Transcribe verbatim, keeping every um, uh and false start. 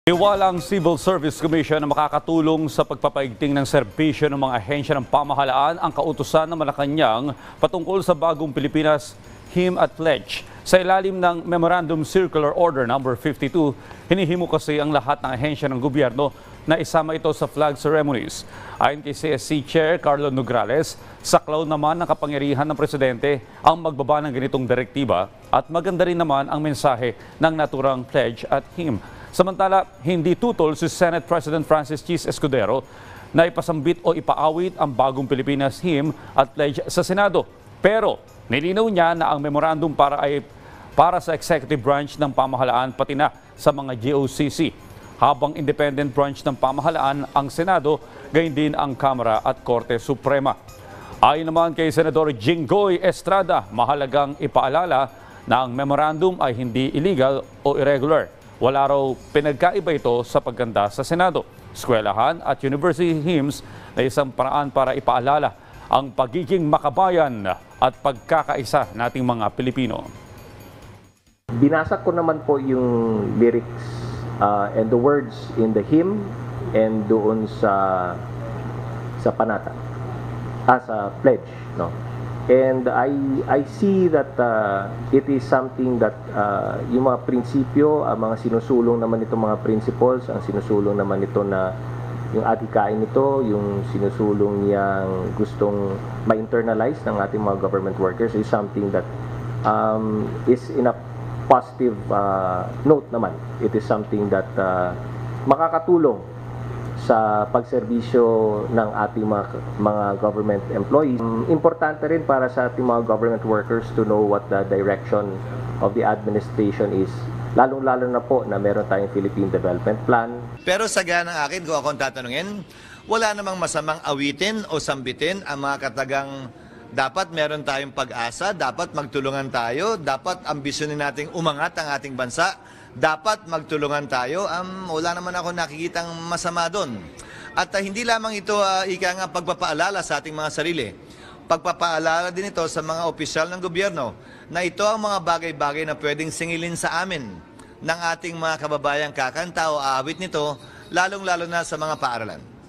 Iwalang Civil Service Commission na makakatulong sa pagpapaigting ng serbisyo ng mga ahensya ng pamahalaan ang kautusan ng Malacanang patungkol sa bagong Pilipinas Hymn at Pledge. Sa ilalim ng Memorandum Circular Order number fifty-two, hinihimo kasi ang lahat ng ahensya ng gobyerno na isama ito sa flag ceremonies. Ayon kay C S C Chair Carlo Nograles, saklaw naman ng kapangyarihan ng Presidente ang magbaba ng ganitong direktiba at maganda rin naman ang mensahe ng naturang pledge at hymn. Samantala, hindi tutol si Senate President Francis Chis Escudero na ipasambit o ipaawit ang bagong Pilipinas Hymn at Pledge sa Senado. Pero nilinaw niya na ang memorandum para ay para sa executive branch ng pamahalaan pati na sa mga G O C C. Habang independent branch ng pamahalaan ang Senado, gayon din ang Kamara at Korte Suprema. Ayon naman kay Senador Jinggoy Estrada, mahalagang ipaalala na ang memorandum ay hindi illegal o irregular. Wala raw pinagkaiba ito sa pagganda sa Senado, eskwelahan at university hymns na isang paraan para ipaalala ang pagiging makabayan at pagkakaisa nating mga Pilipino. Binasa ko naman po yung lyrics uh, and the words in the hymn and doon sa sa panata, ah, sa pledge, no? And I I see that uh, it is something that uh, yung mga prinsipyo, ang mga sinusulong naman itong mga principles, ang sinusulong naman ito na yung atikain nito, yung sinusulong niyang gustong ma-internalize ng ating mga government workers is something that um, is in a positive uh, note naman. It is something that uh, makakatulong sa pagserbisyo ng ating mga, mga government employees. Um, importante rin para sa ating mga government workers to know what the direction of the administration is. Lalong-lalo na po na meron tayong Philippine Development Plan. Pero sa gaya ng akin, kung akong tatanungin, wala namang masamang awitin o sambitin ang mga katagang dapat meron tayong pag-asa, dapat magtulungan tayo, dapat ambisyonin nating umangat ang ating bansa, dapat magtulungan tayo. Um, wala naman ako nakikitang masama doon. At uh, hindi lamang ito uh, ika nga pagpapaalala sa ating mga sarili. Pagpapaalala din ito sa mga opisyal ng gobyerno na ito ang mga bagay-bagay na pwedeng singilin sa amin ng ating mga kababayang kakanta o aawit nito, lalong-lalo na sa mga paaralan.